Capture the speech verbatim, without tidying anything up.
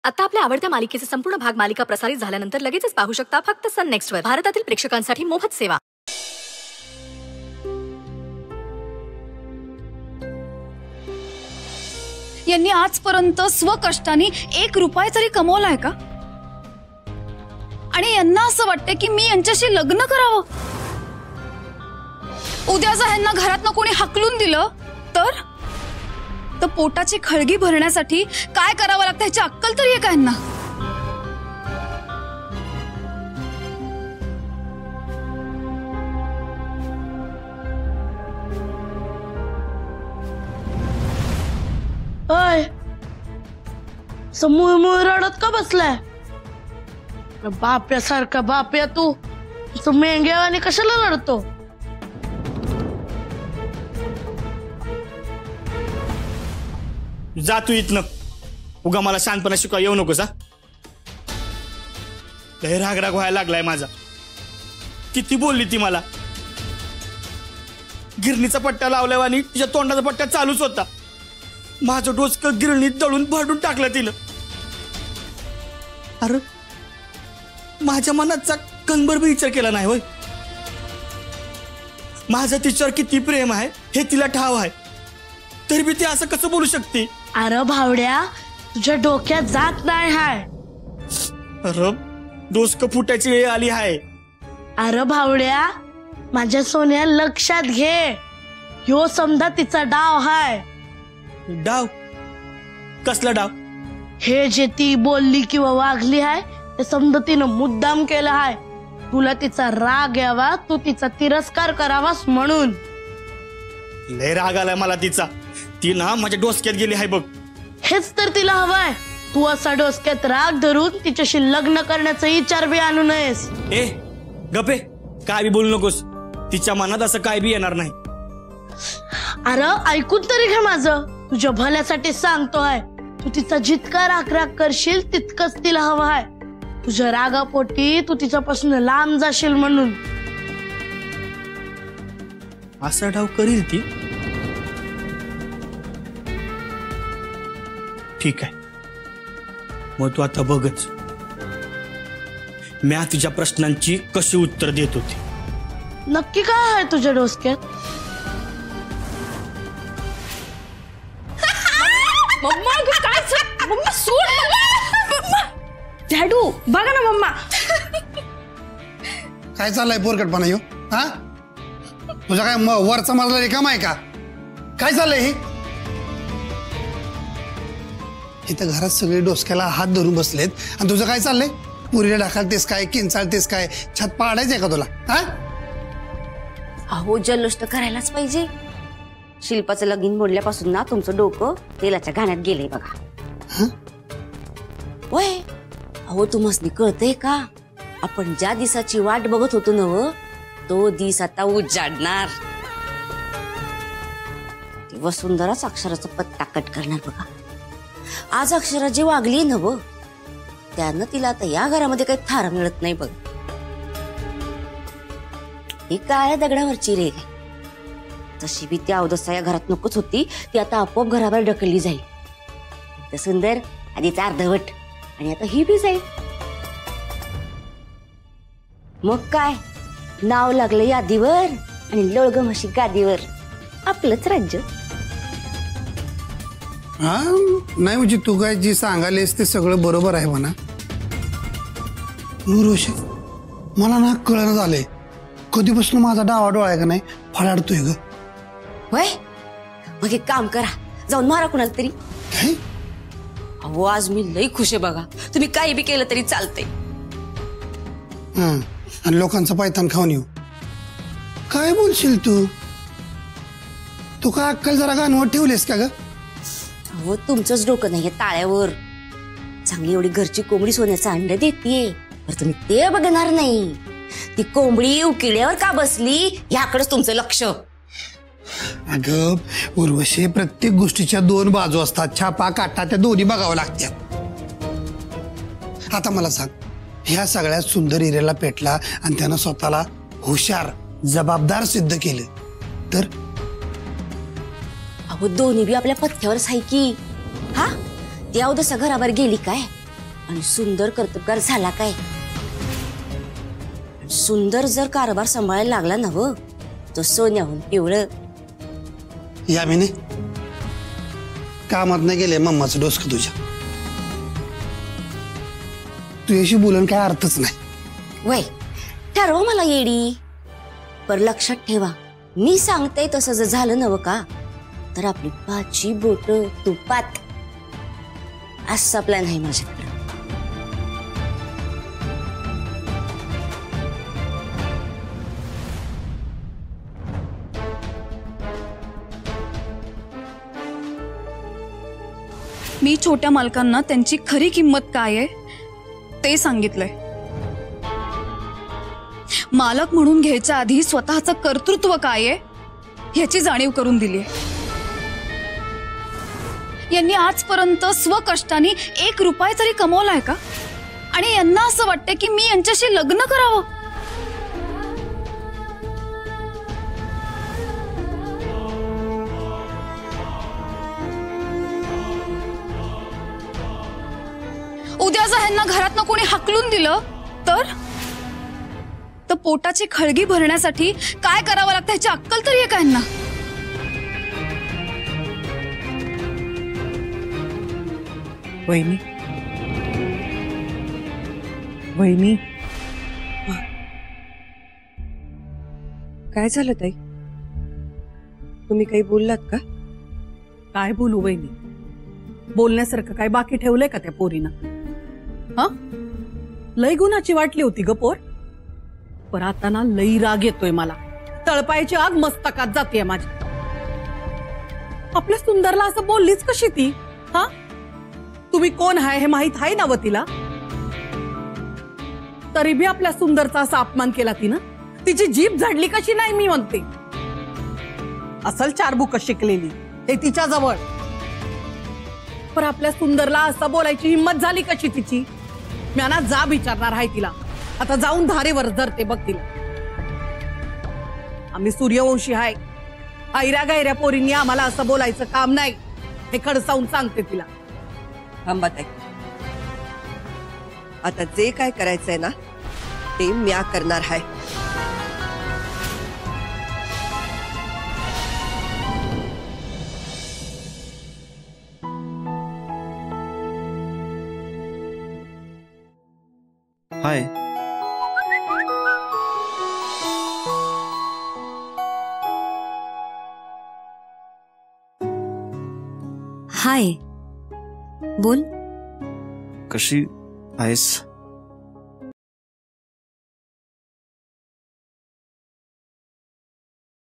आता आपल्या आवडत्या मालिकेचे संपूर्ण भाग मालिका प्रसारित झाल्यानंतर लगेचच पाहू शकता फक्त सन नेक्स्ट वर. भारतातील प्रेक्षकांसाठी मोफत सेवा. यांनी आजपर्यंत स्वकष्टाने एक रुपया तरी कमवलाय का? आणि यांना असं वाटतं की मी यांच्याशी लग्न करावं. उद्या जर यांना घरातनं कोणी हाकलून दिलं तर तर पोटाची खळगी भरण्यासाठी काय करावं लागतं ह्याची अक्कल तरी आहे का यांना? अय समूह मुळ रडत का बसलाय? बाप्यासारखा बाप्या तू मेंग्यावाने कशाला रडतो? जा तू इथनं. उगा मला शांतपणा शिकवा येऊ नकोस. हा लय रागराग व्हायला लागलाय माझा. किती बोलली ती मला. गिरणीचा पट्टा लावल्यावर आणि तिच्या तोंडाचा पट्टा चालूच होता. माझं डोसकं गिरणीत दळून भरडून टाकलं तिनं. अरे माझ्या मनाचा कणभर बी विचार केला नाही होय. माझं तिच्यावर किती प्रेम आहे हे तिला ठाव आहे, तरी बी ती असं कसं बोलू शकते? अरे भावड्या तुझ्या डोक्यात जात नाही हाय. अरे डोसकं फुटायची वेळ आली आहे. अरे भावड्या माझ्या सोन्या लक्षात घे, ह्यो समजा तिचा डाव हाय. डाव? कसला डाव? हे जे ती बोलली किंवा वागली आहे ते समजा तिनं मुद्दाम केलं आहे. तुला तिचा राग यावा, तू तिचा तिरस्कार करावास म्हणून. लय राग आलाय मला तिचा. ती ना माझ्या डोसक्यात गेली आहे बघ. हेच तर तिला हवाय. तू असा डोसक्यात राग धरून तिच्याशी लग्न करण्याचा विचार बी आणू नयेस. ए गपे, काय बी बोलू नकोस. तिच्या मनात असं काय बी येणार नाही. अरे ऐकून तरी घे माझं. तुझ्या भल्यासाठी सांगतोय. तू तिचा जितका राग राग करशील तितकंच तिला हवं आहे. तुझ्या रागापोटी तू तिच्यापासून लांब जाशील म्हणून. असा डाव करील ती? ठीक आहे, मग तू आता बघच मी तुझ्या प्रश्नांची कशी उत्तर देत होती. नक्की काय आहे तुझ्या डोसक्यात? मम्मा काय मम्मा सोड. मम्मा डॅडू बघा ना मम्मा. काय चाललंय पोरकटपणा ह्यो? हा तुझा काय वरचा मजला रिकामा आहे का? काय चाललंय हे? इथं घरात सगळे डोसक्याला हात धरून बसलेत आणि तुझं काय चाललंय? पुरीला ढाकालतेस काय, किंचाळतेस काय? छत पाडायचंय का तुला? हा अहो जल्लोष तर करायलाच पाहिजे. शिल्पाचं लगीन मोडल्यापासून ना तुमचं डोकं तेलाच्या घाण्यात गेलंय बघा. वय अहो तुम्हाला कळतंय का? आपण ज्या दिवसाची वाट बघत होतो नव तो दिस आता उजाडणार. वसुंधराच अक्षराचा पत्ता कट करणार बघा. आज अक्षरा जी वागली नव त्यानं तिला आता या घरामध्ये काही थारा मिळत नाही बघ. ही काळ्या दगडावरची रेग आहे. तशी बी ती अवदसा या घरात नकोच होती. ती आता आपोआप घराबाहेर ढकलली जाईल. तर सुंदर आधीच अर्धवट आणि आता ही बी जाईल. मग काय नाव लागलं यादीवर आणि लोळग म्हशी गादीवर. आपलंच राज्य. हा नाही म्हणजे तू काय जी सांगालेस ते सगळं बरोबर आहे म्हणा. रोशन मला ना कळणं झालंय कधीपासून माझा डावा डोळा आहे का नाही फळाडतोय ग. होय मग एक काम करा, जाऊन मारा कुणाला तरी. अहो आज मी लई खुश आहे बघा. तुम्ही काही बी केलं तरी चालतंय. हा आणि लोकांचा पायतान खाऊन येऊ. काय बोलशील तू? तू काय अक्कल जरा गाणवत ठेवलेस का ग? अहो तुमचंच डोकं नाहीये ताळ्यावर. चांगली एवढी घरची कोंबडी सोन्याचं अंड देतीये, तर तुम्ही ते बघणार नाही. ती कोंबडी उकिड्यावर का बसली याकडेच तुमचं लक्ष. अगं उर्वशी, प्रत्येक गोष्टीच्या दोन बाजू असतात. छापा काटा त्या दोन्ही बघावं लागतात. आता मला सांग, ह्या सगळ्यात सुंदर हिरेला पेटला आणि त्यानं स्वतःला हुशार जबाबदार सिद्ध केलं तर? अहो दोन्ही बी आपल्या पथ्यावरच आहे की. हा ती अवदसा घराबाहेर गेली काय आणि सुंदर कर्तबगार झाला काय? सुंदर जर कारभार सांभाळायला लागला ना व तो सोन्याहून पिवळं. यामिनी कामात नाही गेले मम्माचं डोसकं तुझ्या. तुझ्याशी बोलून काय अर्थच नाही. वय ठरवा मला येडी. पर लक्षात ठेवा, मी सांगते तसं जर झालं नव का तर आपली पाची बोट तुपात. असा प्लॅन आहे माझ्याकडे. मी छोट्या मालकांना त्यांची खरी किंमत काय आहे ते सांगितलंय. मालक म्हणून घ्यायच्या आधी स्वतःचं कर्तृत्व काय आहे ह्याची जाणीव करून दिली. यांनी आजपर्यंत स्वकष्टाने एक रुपया तरी कमवलाय का? आणि यांना असं वाटतं की मी यांच्याशी लग्न करावं. उद्या जर ह्यांना घरातनं कोणी हाकलून दिलं तर तर पोटाची खळगी भरण्यासाठी काय करावं लागतं ह्याची अक्कल तरी आहे का ह्यांना? वहिनी वहिनी काय झालं ताई? तुम्ही काही बोललात का? काय बोलू वहिनी? बोलण्यासारखं काय बाकी ठेवलंय का त्या पोरीनं? हा लई गुणाची वाटली होती ग पोर. पण आता ना लई राग येतोय मला. तळपायाची आग मस्तकात जाते माझी. आपल्या सुंदरला असं बोललीच कशी ती? हा तुम्ही कोण आहे हे माहित आहे ना व तिला? तरी बी आपल्या सुंदरचा असा अपमान केला तिनं. तिची जीभ झाडली कशी नाही मी म्हणते. असल चार बुक शिकलेली हे तिच्या जवळ. पण आपल्या सुंदरला असं बोलायची हिंमत झाली कशी तिची? मी ना जा विचारणार आहे तिला. आता जाऊन धारेवर धरते बघ तिला. आम्ही सूर्यवंशी आहे. ऐऱ्या गैऱ्या पोरींनी आम्हाला असं बोलायचं काम नाही हे खडसावून सांगते तिला. थांबा ताई, आता जे काय करायचंय ना ते म्या करणार आहे. हाय. हाय, बोल. कशी आहेस?